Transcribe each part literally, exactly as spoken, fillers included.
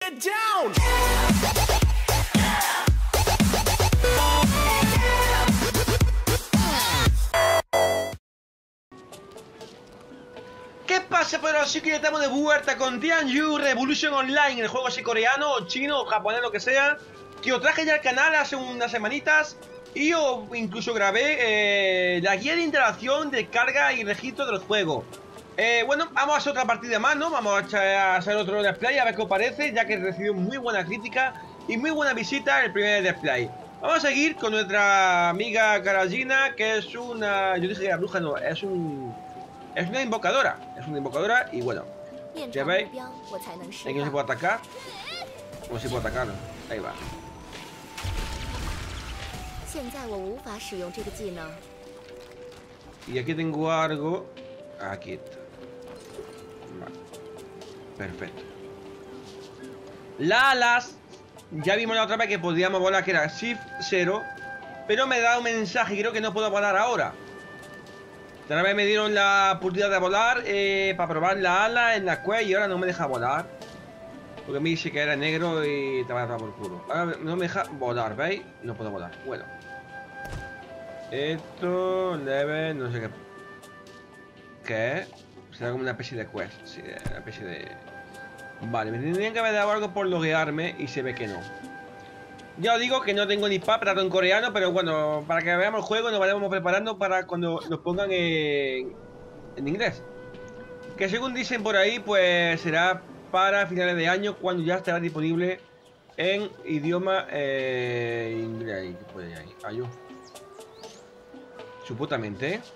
Get down. ¿Qué pasa? Pero así que ya estamos de vuelta con Tianyu Revolution Online, el juego así coreano, chino, japonés, lo que sea, que os traje ya al canal hace unas semanitas y yo incluso grabé eh, la guía de interacción de carga y registro del juego. Eh, bueno, vamos a hacer otra partida más, ¿no? Vamos a, echar, a hacer otro display a ver qué os parece, ya que recibió muy buena crítica y muy buena visita el primer display. Vamos a seguir con nuestra amiga Karajina, que es una... Yo dije que era bruja, no, es un... Es una invocadora, es una invocadora y bueno, ya veis, aquí no se puede atacar, o se puede atacar, ahí va. Y aquí tengo algo, aquí está, vale. Perfecto. Las alas, ya vimos la otra vez que podíamos volar, que era Shift cero, pero me da un mensaje, creo que no puedo volar ahora. Otra vez me dieron la oportunidad de volar eh, para probar la ala en la cueva y ahora no me deja volar. Porque me dice que era negro y te va a dar por culo. Ahora no me deja volar, ¿veis? No puedo volar. Bueno. Esto, leve, no sé qué. ¿Qué es? Será como una especie de quest. Sí, una especie de... Vale, me tendrían que haber dado algo por loguearme y se ve que no. Ya os digo que no tengo ni pap, trato en coreano, pero bueno, para que veamos el juego nos vayamos preparando para cuando nos pongan en, en inglés. Que según dicen por ahí, pues será para finales de año cuando ya estará disponible en idioma eh, inglés. ¿Qué puede ir ahí? Ah, yo. Supuestamente, ¿eh?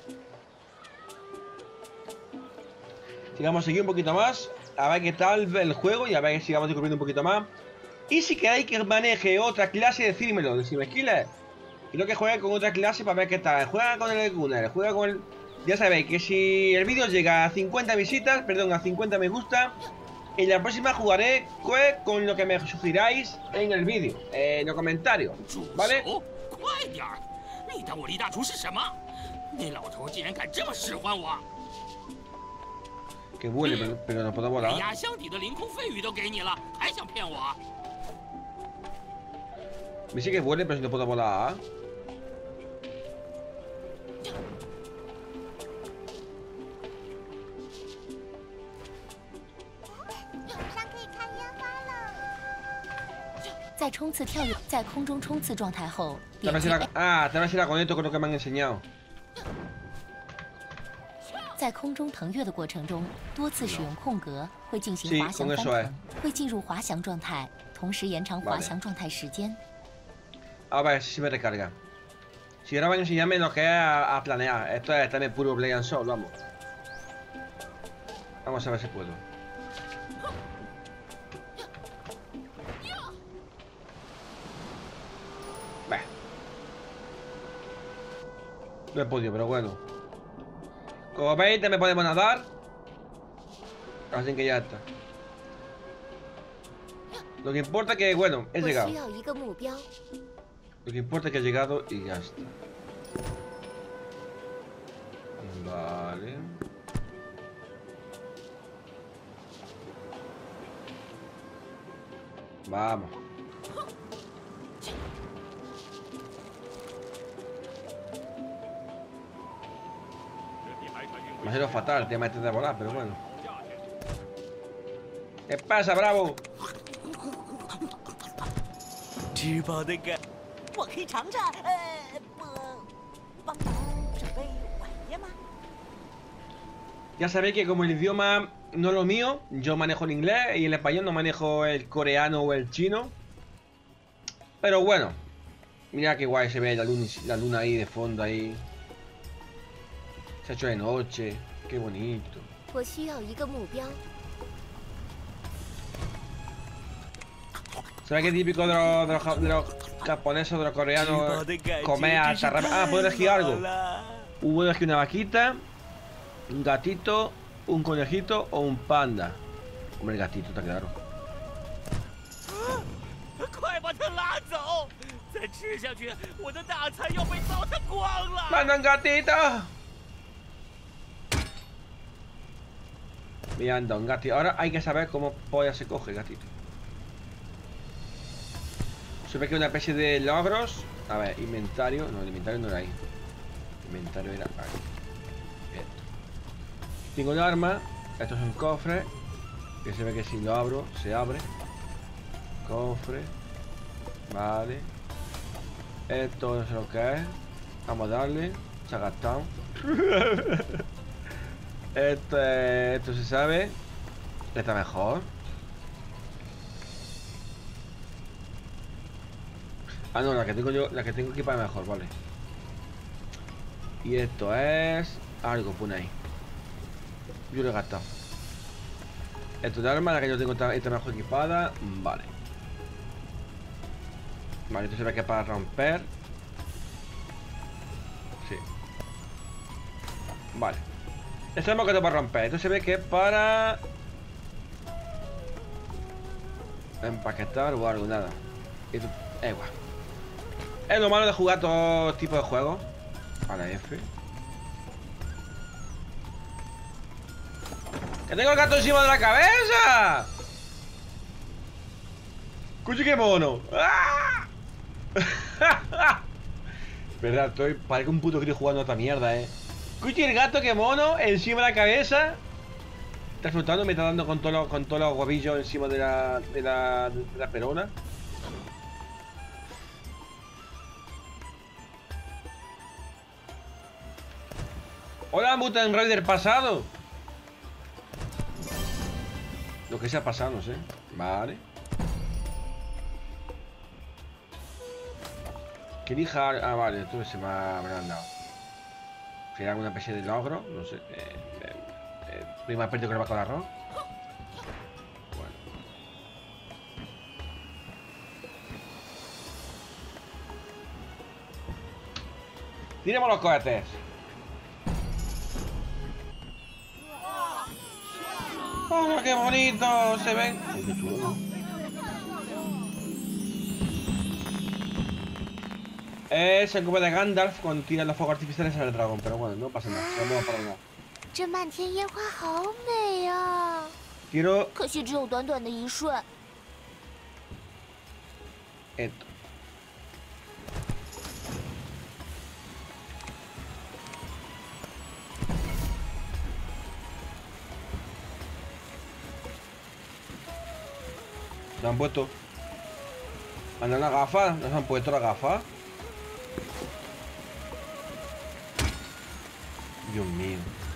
Sigamos a seguir un poquito más, a ver qué tal el juego y a ver si sigamos descubriendo un poquito más. Y si queréis que maneje otra clase, decírmelo, decirme, Killer, quiero que juegue con otra clase para ver qué tal. Juega con el Gunner, juega con el... Ya sabéis que si el vídeo llega a cincuenta visitas, perdón, a cincuenta me gusta, en la próxima jugaré con lo que me sugiráis en el vídeo, en los comentarios, ¿vale? Que vuele, pero, pero no puedo volar. Me dice que vuele, pero si no puedo volar. Ah, tal vez si la conecto con lo que me han enseñado. Sí, con eso es. Vale. A ver si me recarga. Si ahora van a enseñarme lo que es a, a planear. Esto es también puro play and show, vamos. Vamos a ver si puedo. Bah. No he podido, pero bueno. Como veis, me podemos nadar. Así que ya está. Lo que importa es que, bueno, he llegado. Lo que importa es que he llegado y ya está. Vale. Vamos. Me ha sido fatal el tema este de volar, pero bueno. ¿Qué pasa, Bravo? Ya sabéis que como el idioma no es lo mío, yo manejo el inglés y el español no manejo el coreano o el chino. Pero bueno, mira qué guay se ve la luna, la luna ahí de fondo ahí. Se ha hecho de noche, qué bonito. ¿Será que es típico de los, de los, de los japoneses o de los coreanos comer hasta rápido? Ah, puedo elegir algo. Puedo elegir una vaquita, un gatito, un conejito o un panda. Hombre, el gatito, está claro. ¡Manda un gatito! Mira, anda, un gatito. Ahora hay que saber cómo polla se coge el gatito. Se ve que una especie de logros. A ver, inventario. No, el inventario no era ahí. El inventario era ahí. Esto. Tengo el arma. Esto es un cofre. Que se ve que si lo abro, se abre. Cofre. Vale. Esto no sé lo que es. Vamos a darle. Se ha gastado. Esto, es, esto se sabe. Está mejor. Ah, no, la que tengo yo, la que tengo equipada mejor, vale. Y esto es algo, pone ahí. Yo lo he gastado. Esto es de arma, la que yo tengo esta, esta mejor equipada. Vale. Vale, esto se ve que es para romper. Sí. Vale. Esto es lo que tengo para romper. Esto se ve que es para empaquetar o algo, nada. Esto es igual. Es lo malo de jugar todo tipo de juegos. A la F. ¡Que tengo el gato encima de la cabeza! ¡Escuche qué mono! ¡Ah! Verdad, estoy. Parezco un puto crío jugando a esta mierda, eh. Escuche el gato, qué mono, encima de la cabeza. Está flotando, me está dando con todos los, con todos los guavillos encima de la. de la. de la perona. Hola, Mutant Rider pasado. Lo que se ha pasado, no sé. Vale. Que elija. Ah, vale, esto se me ha, me lo han dado. Será alguna especie de logro, no sé. Eh, eh, eh, prima perdido que le va con el arroz. Bueno. Tiremos los cohetes. ¡Oh, qué bonito! Se ven. Ay, qué chulo. Es el cubo de Gandalf cuando tiran los fuegos artificiales al dragón, pero bueno, no pasa nada. Se lo vamos a nada. Quiero. Esto. ¿Nos han puesto? ¿Han dado las gafas? ¿Nos han puesto las gafas? Dios mío.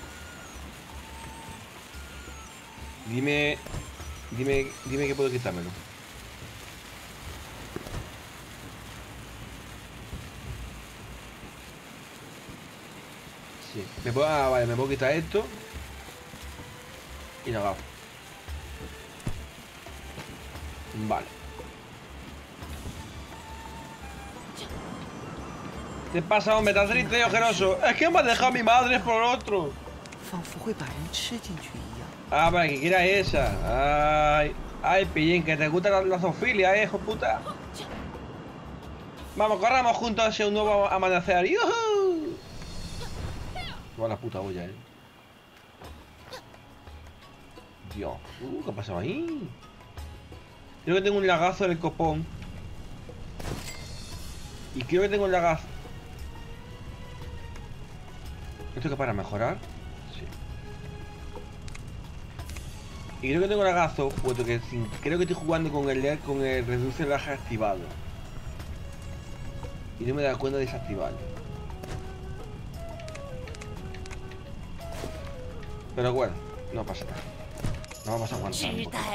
Dime... Dime... Dime que puedo quitármelo. Sí. Me puedo... Ah, vale, me puedo quitar esto. Y la gafa. Vale. ¿Qué pasa, hombre? ¿Estás triste y ojeroso? Es que me ha dejado mi madre por otro. Ah, vale, que quiera esa. Ay, ay, pillín, que te gusta la, la zoofilia, eh, hijo puta. Vamos, corramos juntos hacia un nuevo amanecer. ¡Yuhu! Toda la puta olla, eh. Dios, uh, ¿qué ha pasado ahí? Creo que tengo un lagazo en el copón. Y creo que tengo un lagazo. ¿Esto que para mejorar? Sí. Y creo que tengo lagazo, puesto que sin, creo que estoy jugando con el con el reduce laja activado. Y no me he dado cuenta de desactivarlo. Pero bueno, no pasa nada. No vamos a aguantar un poco.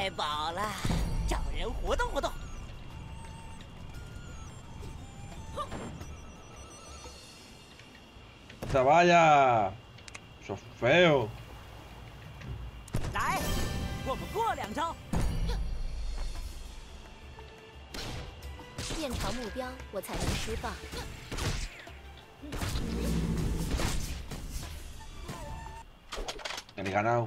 ¡Esta vaya! ¡Sos feo! He ganado.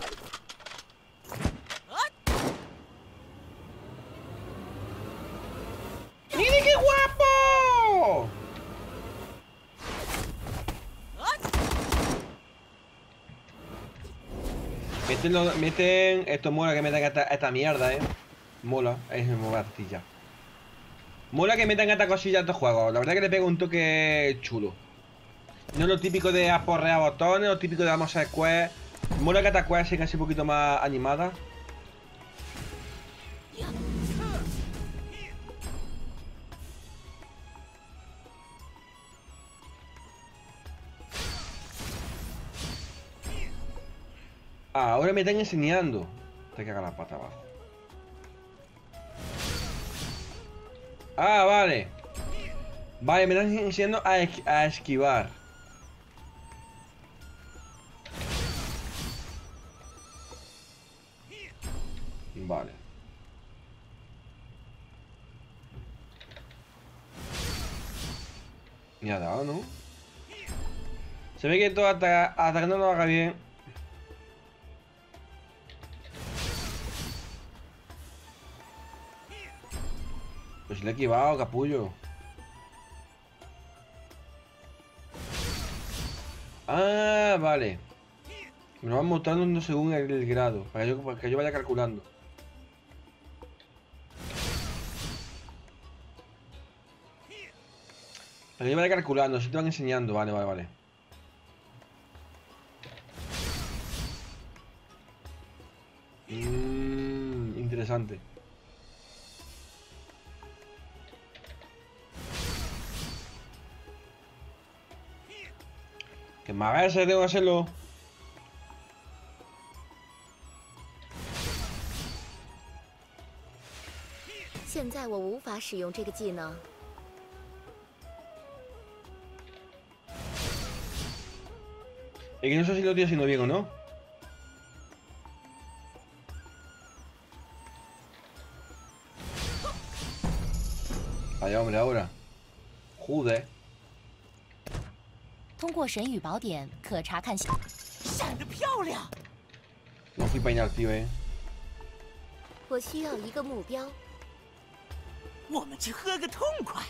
¡Mire qué guapo! Meten, lo, meten... Esto mola que metan esta, esta mierda, eh. Mola, es una artilla. Mola que metan esta cosilla a estos juegos. La verdad que le pega un toque chulo. No es lo típico de aporrear botones, lo típico de vamos a square. Mola que esta quest sea así un poquito más animada. Ah, ahora me están enseñando. Te caga la pata abajo. Ah, vale. Vale, me están enseñando a, es a esquivar. Vale. Me ha dado, ¿no? Se ve que todo hasta, hasta que no lo haga bien. Pues si le he esquivado, capullo. Ah, vale. Me lo van mostrando según el, el grado. Para que, yo, para que yo vaya calculando. Para que yo vaya calculando. Si te van enseñando. Vale, vale, vale. Mmm, interesante. Que me haga ese, tengo que hacerlo. Es que no sé si lo estoy haciendo bien o no. Vaya hombre, ahora. Joder. 通过神语宝典可查看。闪得漂亮。 No fui para inactive. 我需要一个目标。我们去喝个痛快。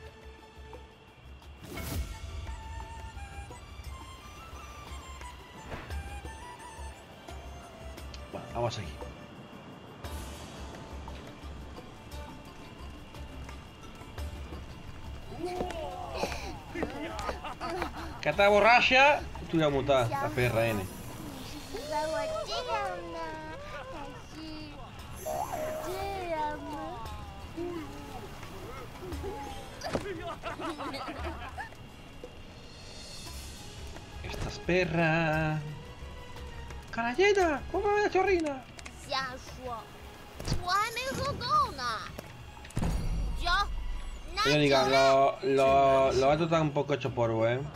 Va, vamos aquí. Que está borracha, tú ya mutas, la perra N. Estas perras. ¡Caralleta! ¡Cómo la chorrina! Yo diga, los lo, lo gatos están un poco hechos polvo, eh.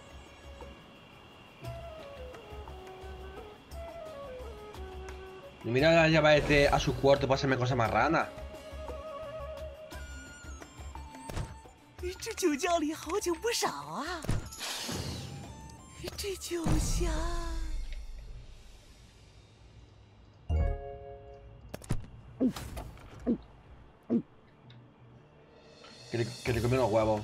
Y mira la llave este a su cuarto para hacerme cosas más ranas. 这酒窖里好酒不少啊！这酒香。 Que le, que le comí los huevos.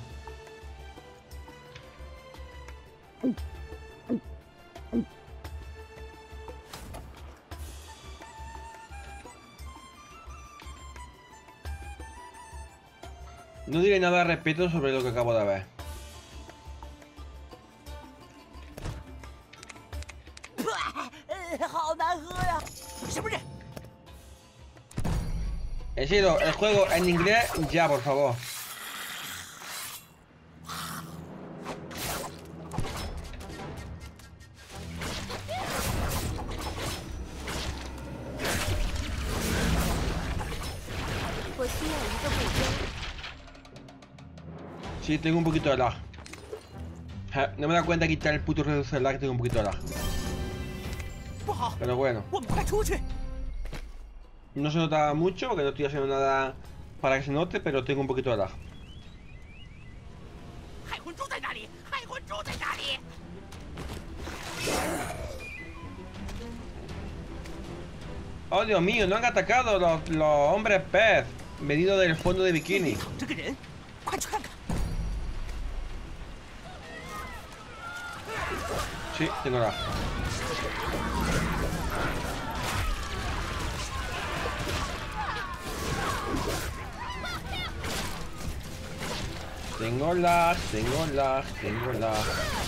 No diré nada al respecto sobre lo que acabo de ver. He sido el juego en inglés ya, por favor. Sí, tengo un poquito de lag. No me da cuenta de quitar el puto reducir lag que tengo un poquito de lag. Pero bueno. No se nota mucho porque no estoy haciendo nada para que se note, pero tengo un poquito de lag. Oh, Dios mío, no han atacado los, los hombres pez venidos del fondo de bikini. Sí, tengo lag. Tengo lag, tengo lag, tengo lag.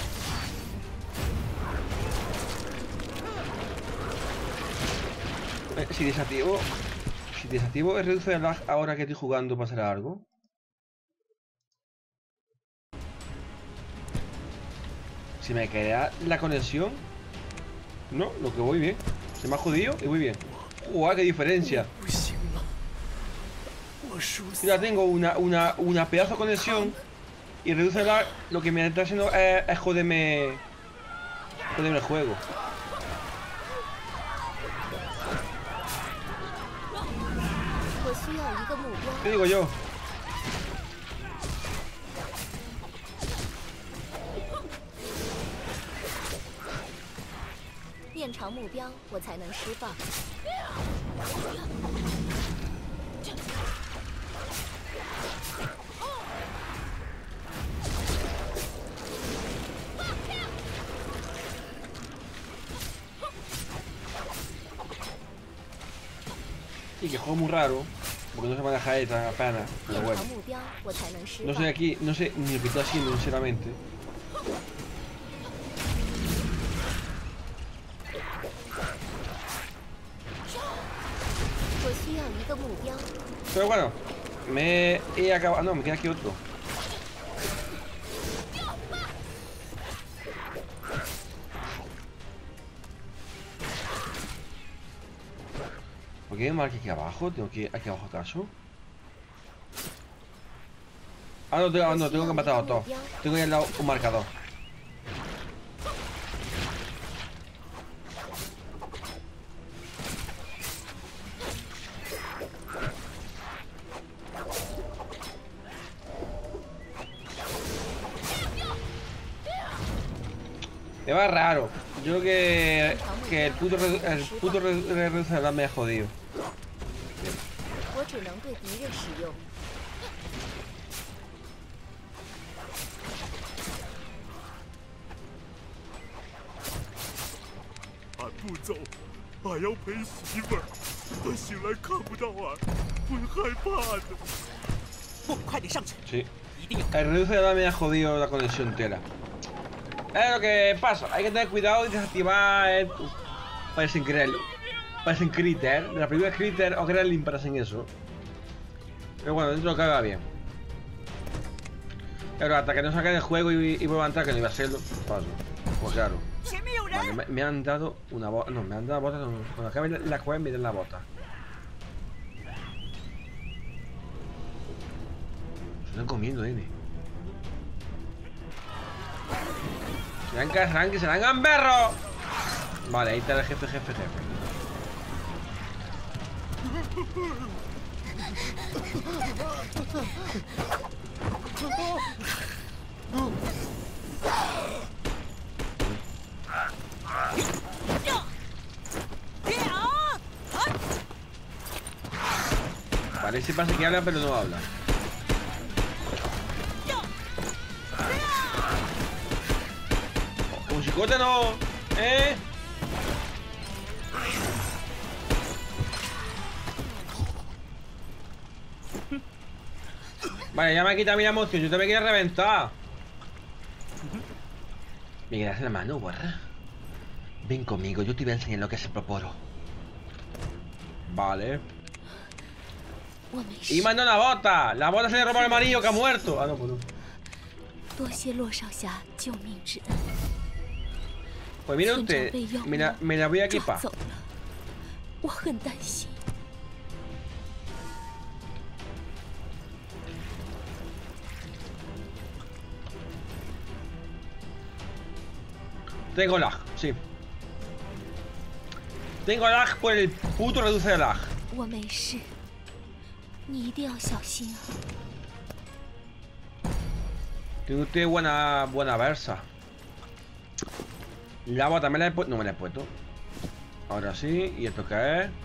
Eh, si desactivo... Si desactivo el reduce el lag ahora que estoy jugando, ¿pasará algo? Si me caerá la conexión. No, lo que voy bien. Se me ha jodido y voy bien. ¡Guau, qué diferencia! Ya tengo una, una, una pedazo de conexión. Y reduce el lag. Lo que me está haciendo es, es joderme. Joderme el juego. ¿Qué digo yo? Y que juego muy raro. Porque no se maneja esta apenas, pero bueno. No sé aquí, no sé ni lo que está haciendo, sinceramente. Pero bueno, me he acabado. No, me queda aquí otro. ¿Por qué me marca aquí abajo? ¿Tengo que ir aquí abajo acaso? Ah, no, tengo, no, tengo que matar a todos. Tengo ahí al lado un marcador. Me va raro. Yo creo que, que el puto el puto reducedor me ha jodido. Sí. El reducedor me ha jodido la conexión entera. Es lo que pasa, hay que tener cuidado y desactivar el... Parecen creerlo. Parecen critter. De la primera critter o gremlin parecen eso. Pero bueno, dentro de lo que haga bien. Pero hasta que no saque del juego y, y vuelva a entrar, que no iba a serlo, paso. Pues claro. Vale, me, me han dado una bota. No, me han dado bota. No, cuando acabe la cueva me dan la bota. Se están comiendo, nene. Se dan que arranque, se dan gamberro. Vale, ahí está el jefe, jefe, jefe. Parece pasa que habla, pero no habla. Un chicote no, ¿eh? Vale, ya me ha quitado mi emoción, yo te me quiero reventar. Me quedas en la mano, guarra. Ven conmigo, yo te voy a enseñar lo que es el proporo. Vale. Y manda una bota. La bota se le roba al amarillo que ha muerto. Ah, no, pues no. Pues mira usted, me la, me la voy a equipar. Tengo lag, sí. Tengo lag por el puto reduce de lag. Tiene usted buena, buena versa. La bota me la he puesto. No me la he puesto. Ahora sí. ¿Y esto qué es?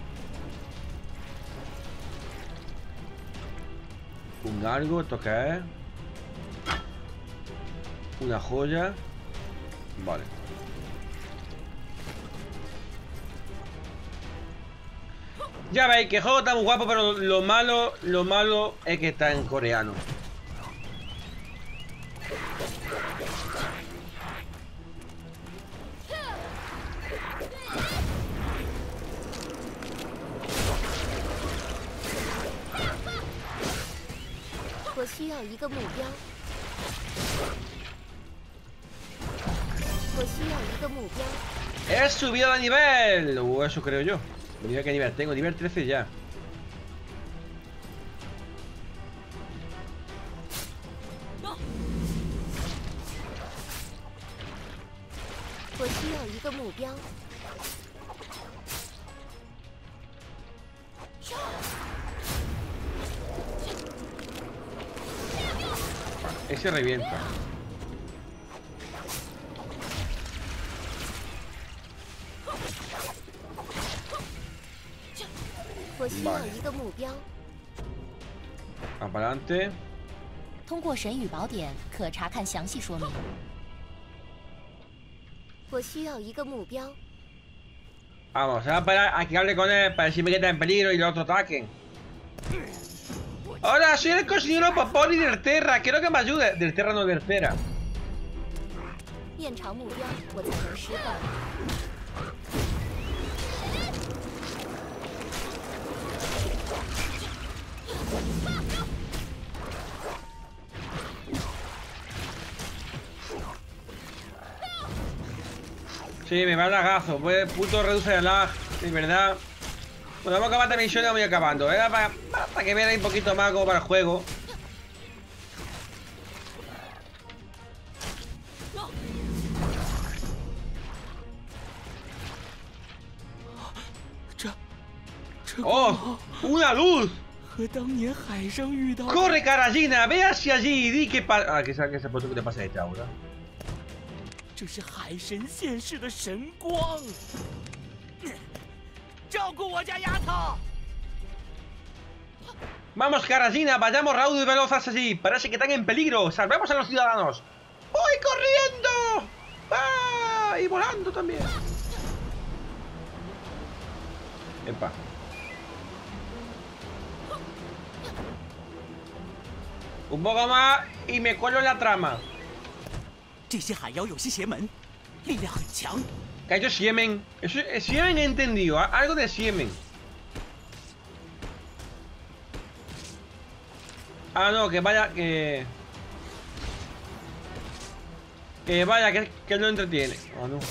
Un largo. ¿Esto qué es? Una joya. Vale. Ya veis que el juego está muy guapo, pero lo malo, lo malo es que está en coreano. 我需要一个目标。我需要一个目标。 He subido de nivel. O eso creo yo. Mira qué nivel tengo, nivel trece ya. Ese revienta. Vale. Va para adelante. 通过神语宝典可查看详细说明。 我需要一个目标。 Vamos, se va a parar a que hable con él para decirme que está en peligro y los otros ataquen. Hola, soy el cocinero Popoli del Terra. Quiero que me ayude. Del Terra, no del Terra. 面朝目标，我才能施放。 Sí, me va el lagazo, pues puto reduce el lag, de verdad. Bueno, vamos a acabar esta misión y vamos a ir acabando, ¿eh? Para, para que veáis un poquito más como para el juego. ¡Oh! ¡Una luz! ¡Corre, Karajina! ¡Ve hacia allí y di que pasa! Ah, que se ha puesto que te pasa esta ahora. 这是海神现世的神光，照顾我家丫头。 Vamos, Karajina, vayamos raudo y velozas allí. Parece que están en peligro. Salvemos a los ciudadanos. ¡Voy corriendo! ¡Ah! Y volando también. Epa. Un poco más y me cuelo en la trama. 这些海妖有些邪门，力量很强。 Que ha hecho Siemen. Eso, Siemen he entendido. Algo de Siemen. Ah, no, que vaya, que... Que vaya, que, que no entretiene. Oh, no.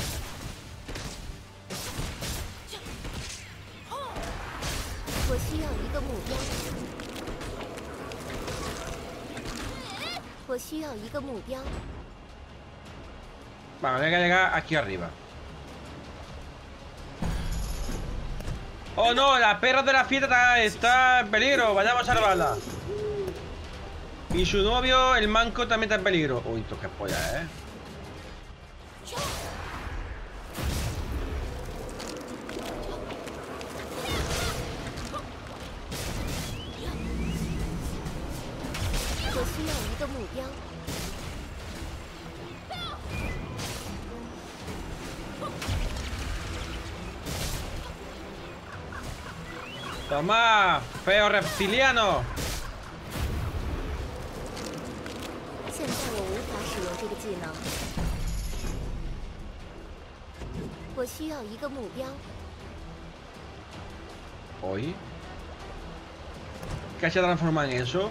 Vamos, hay que llegar aquí arriba. Oh no, la perra de la fiesta está, está en peligro. Vayamos a salvarla. Y su novio, el manco, también está en peligro. Uy, esto que polla, eh. Toma, feo reptiliano. ¿Hoy? ¿Qué se transforma en eso?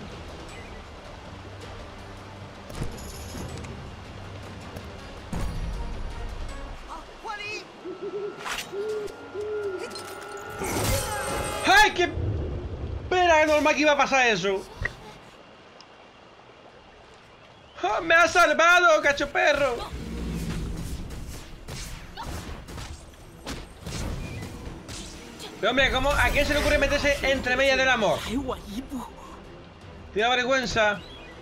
¡Ay, qué! Espera, que normal que iba a pasar eso. ¡Oh, ¡me ha salvado, cacho perro! Pero hombre, ¿cómo? ¿A quién se le ocurre meterse entre medias del amor? ¿Te da vergüenza?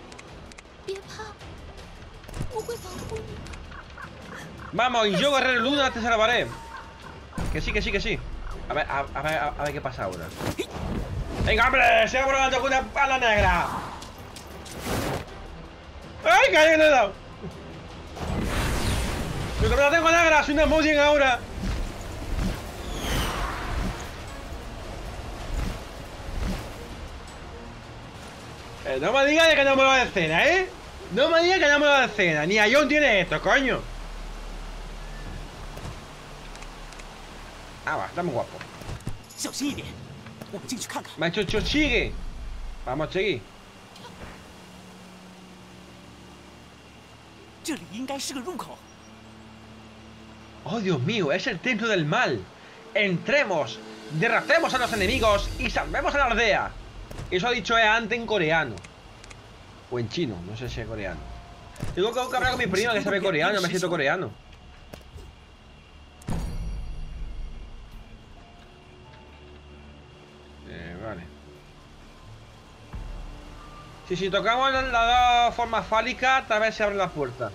Vamos, y yo, Guerrero Luna, te salvaré. Que sí, que sí, que sí. A ver, a, a ver, a, a ver qué pasa ahora. ¡Venga, hombre! ¡Se va volando con una pala negra! ¡Ay, que le he dado! ¡Pero que la tengo negra! ¡Soy una Mojang ahora! Eh, no me digas que no me lo de escena, ¿eh? No me digas que no me lo de escena. Ni a John tiene esto, coño. Ah, va, está muy guapo. Me ha hecho sigue. Vamos a seguir. 这里应该是个入口。 Oh, Dios mío, es el templo del mal. Entremos, derrotemos a los enemigos y salvemos a la aldea. Eso ha dicho antes en coreano. O en chino, no sé si es coreano. Tengo que hablar con mi prima que sabe coreano, me siento coreano. Eh, vale. Si, si tocamos la, la forma fálica, tal vez se abre la puerta.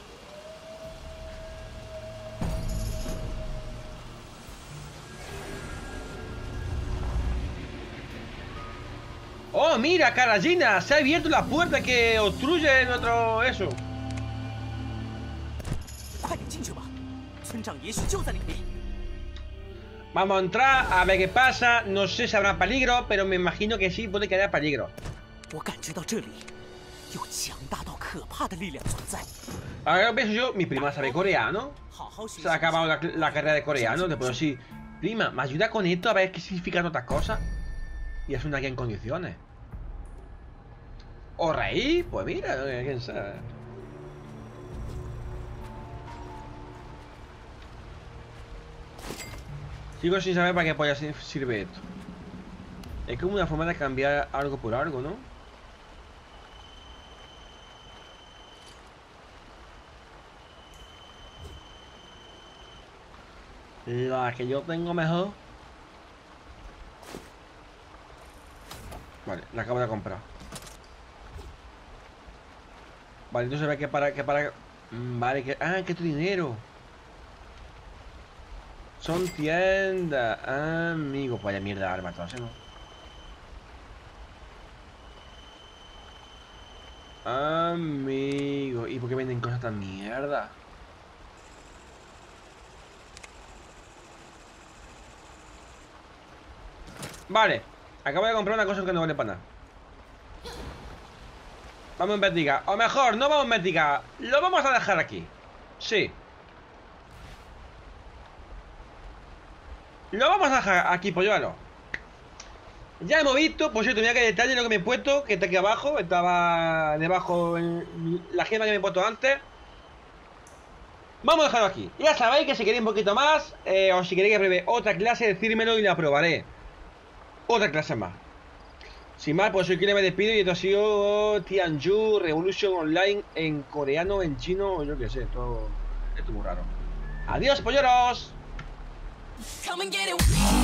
¡Oh, mira, Karajina! Se ha abierto la puerta que obstruye nuestro... eso. Vamos a entrar a ver qué pasa. No sé si habrá peligro, pero me imagino que sí, puede que haya peligro. Ahora pienso yo, mi prima sabe coreano. Se ha acabado la, la carrera de coreano. Le puedo decir, prima, ¿me ayuda con esto a ver qué significan otras cosas? Y es una guía en condiciones. ¿O reír? Pues mira, quién sabe. Sigo sin saber para qué polla sirve esto. Es como una forma de cambiar algo por algo, ¿no? La que yo tengo mejor. Vale, la acabo de comprar. Vale, entonces ve que para, que para... Vale, que... Ah, que tu dinero. Son tiendas. Ah, amigo, vaya mierda de arma, entonces, ¿no? Amigo, ¿y por qué venden cosas tan mierda? Vale, acabo de comprar una cosa que no vale para nada. Vamos a investigar. O mejor, no vamos a investigar. Lo vamos a dejar aquí. Sí. Lo vamos a dejar aquí, polluelo. Ya hemos visto, por cierto, mira que detalle lo que me he puesto, que está aquí abajo. Estaba debajo en la gema que me he puesto antes. Vamos a dejarlo aquí. Ya sabéis que si queréis un poquito más, eh, o si queréis que pruebe otra clase, decírmelo y la probaré. Otra clase más. Sin más, pues soy quien me despido y esto ha sido Tianyu Revolution Online en coreano, en chino, yo qué sé, esto, esto es muy raro. Adiós, polleros. Come and get it.